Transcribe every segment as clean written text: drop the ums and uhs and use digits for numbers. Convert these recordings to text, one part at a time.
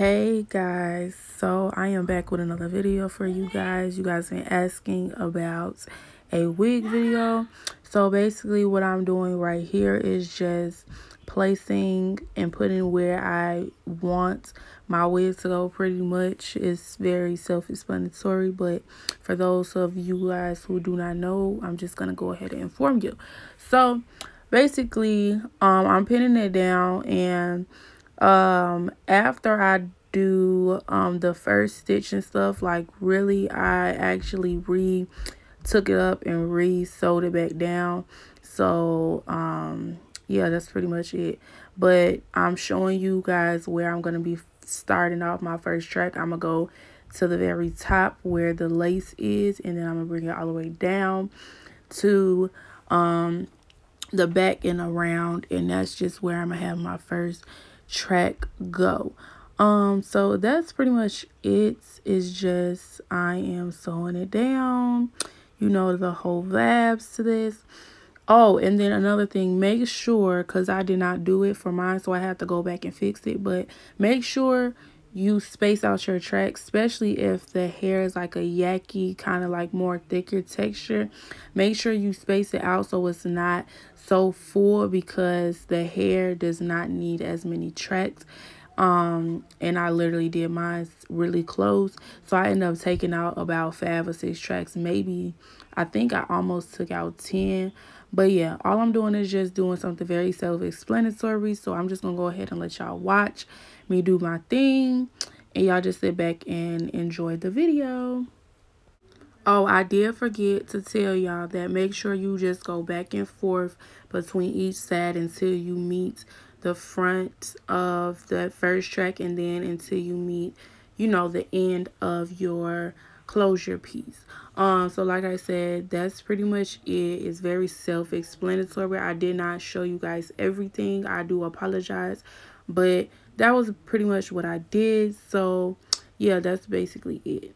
Hey guys, so I am back with another video for you guys. You guys been asking about a wig video. So basically what I'm doing right here is just placing and putting where I want my wig to go. Pretty much it's very self-explanatory, but for those of you guys who do not know, I'm just gonna go ahead and inform you. So basically I'm pinning it down, and after I do the first stitch and stuff, like really I actually took it up and sewed it back down. So yeah, that's pretty much it. But I'm showing you guys where I'm gonna be starting off my first track. I'm gonna go to the very top where the lace is, and then I'm gonna bring it all the way down to the back and around, and that's just where I'm gonna have my first track go. So that's pretty much it. It's just I am sewing it down, you know, the whole vibes to this. Oh, and then another thing, make sure, because I did not do it for mine, so I have to go back and fix it, but make sure you space out your tracks, especially if the hair is like a yucky, kind of like more thicker texture. Make sure you space it out so it's not so full, because the hair does not need as many tracks. And I literally did mine really close, so I ended up taking out about 5 or 6 tracks. Maybe I think I almost took out 10. But yeah, all I'm doing is just doing something very self-explanatory, so I'm just gonna go ahead and let y'all watch me do my thing, and y'all just sit back and enjoy the video. Oh, I did forget to tell y'all that make sure you just go back and forth between each side until you meet the front of the first track, and then until you meet, you know, the end of your closure piece. So like I said, that's pretty much it. It's very self-explanatory. I did not show you guys everything. I do apologize, but that was pretty much what I did. So yeah, that's basically it.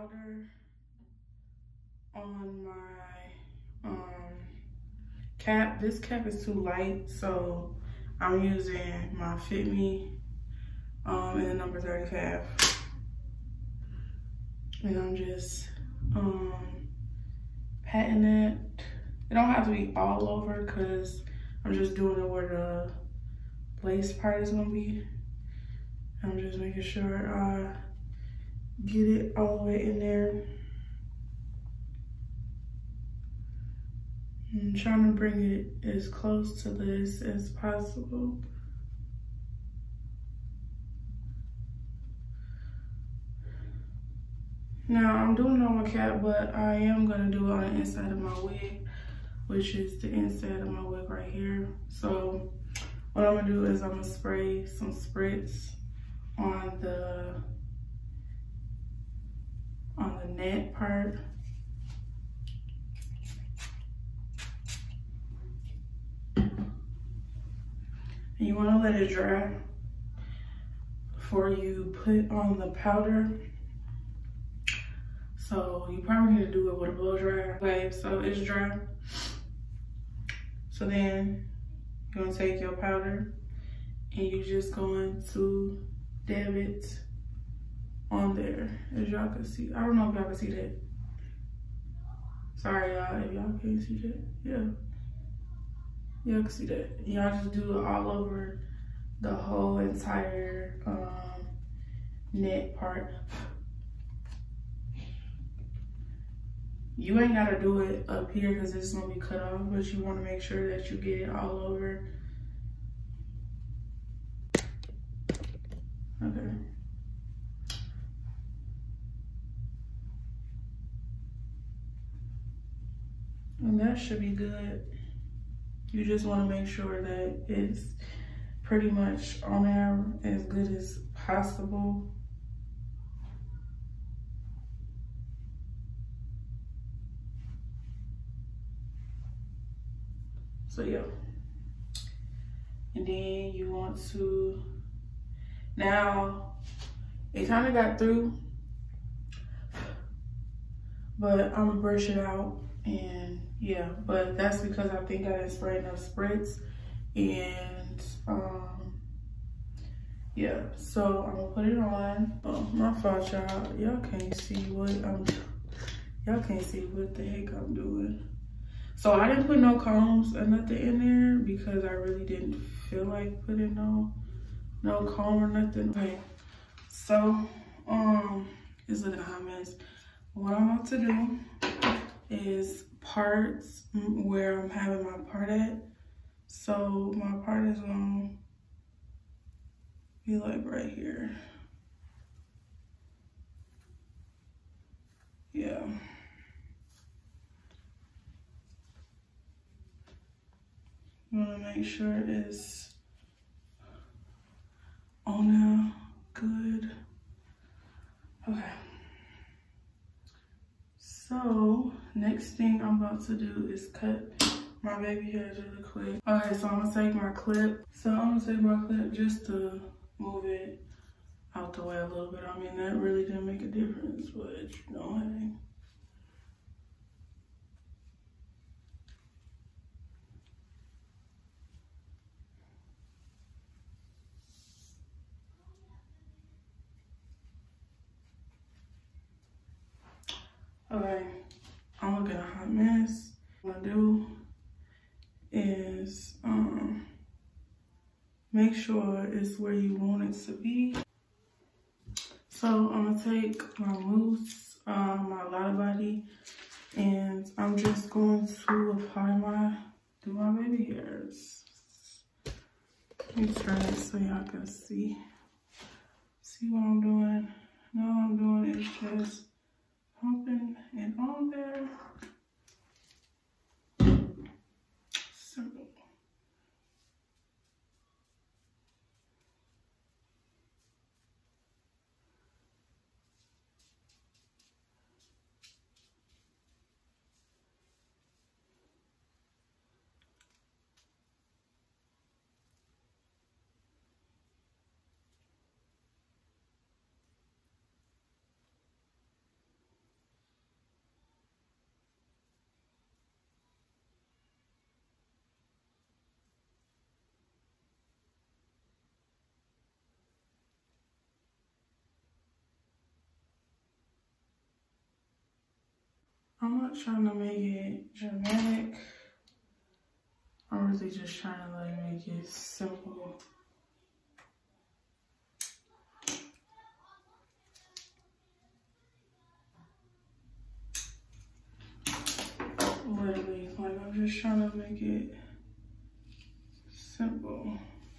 powder on my cap. This cap is too light, so I'm using my Fit Me in the number 30 cap. And I'm just patting it. It don't have to be all over because I'm just doing it where the lace part is gonna be. I'm just making sure I get it all the way in there. I'm trying to bring it as close to this as possible. Now I'm doing it on my cap, but I am gonna do it on the inside of my wig, which is the inside of my wig right here. So what I'm gonna do is I'm gonna spray some spritz on the net part. And you wanna let it dry before you put on the powder. So you probably need to do it with a blow dryer. Okay, so it's dry. So then you're gonna take your powder and you're just going to dab it on there, as y'all can see. I don't know if y'all can see that. Sorry y'all, if y'all can't see that. Yeah, y'all can see that. Y'all just do it all over the whole entire net part. You ain't gotta do it up here because it's gonna be cut off, but you wanna make sure that you get it all over. Okay. And that should be good. You just wanna make sure that it's pretty much on there as good as possible. So yeah, and then you want to, now it kind of got through, but I'm gonna brush it out. And yeah, but that's because I think I didn't spray enough spritz. And yeah, so I'm gonna put it on. Oh, my fault, y'all. Y'all can't see what the heck I'm doing. So I didn't put no combs or nothing in there because I really didn't feel like putting no comb or nothing. Okay, so it's looking a hot mess. What I'm about to do is parts where I'm having my part at. So my part is gonna be like right here. Yeah. You wanna make sure it's on there good. Okay. So next thing I'm about to do is cut my baby hairs really quick. Okay, so I'm gonna take my clip. Just to move it out the way a little bit. I mean, that really didn't make a difference, but you know, hey. Okay, I'm looking a hot mess. What I'm gonna do is make sure it's where you want it to be. So I'm gonna take my mousse, my Lotta Body, and I'm just going to apply do my baby hairs. Let me turn it so y'all can see what I'm doing. Now all I'm doing is just pumping it on there. Simple. I'm not trying to make it dramatic. I'm really just trying to like make it simple. Literally, like I'm just trying to make it simple.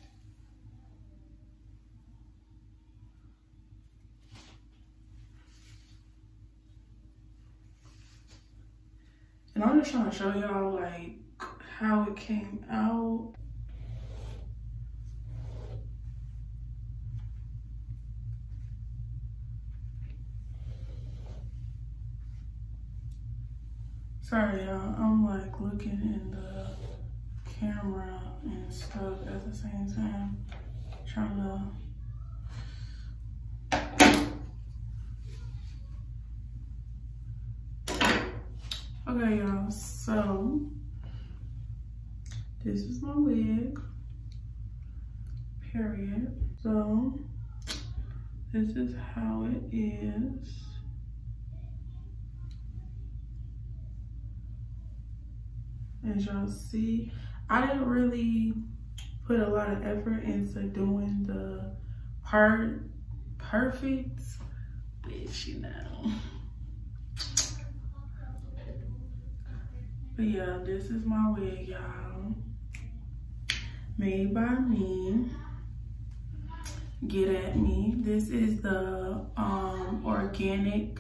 And I'm just trying to show y'all like how it came out. Sorry y'all, I'm like looking in the camera and stuff at the same time. Trying to okay, y'all, so this is my wig, period. So this is how it is. As y'all see, I didn't really put a lot of effort into doing the part perfect, bitch, you know. But yeah, this is my wig, y'all. Made by me. Get at me. This is the organic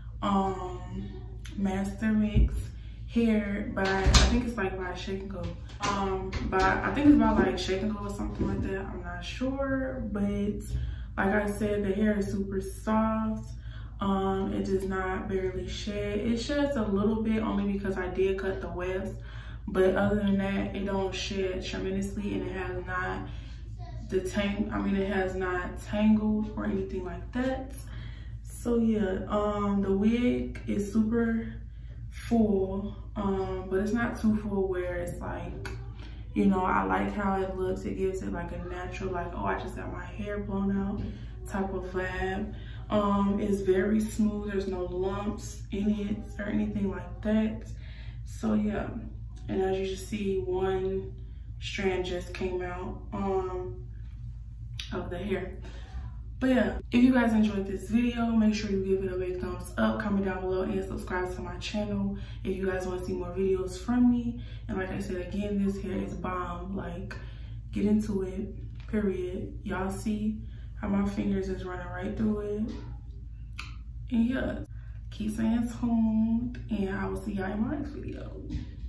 master mix hair by, I think it's like by Shake and Go. I think it's by like Shake and Go or something like that. I'm not sure, but like I said, the hair is super soft. It does not barely shed. It sheds a little bit only because I did cut the wefts, but other than that, it don't shed tremendously, and it has not it has not tangled or anything like that. So yeah, the wig is super full, but it's not too full where it's like, you know, I like how it looks. It gives it like a natural, like, oh, I just got my hair blown out type of vibe. It's very smooth. There's no lumps in it or anything like that. So yeah, and as you can see, one strand just came out of the hair. But yeah, if you guys enjoyed this video, make sure you give it a big thumbs up, comment down below, and subscribe to my channel if you guys want to see more videos from me. And like I said, again, this hair is bomb. Like, get into it, period. Y'all see how my fingers is running right through it. And yeah, keep staying tuned, and I will see y'all in my next video.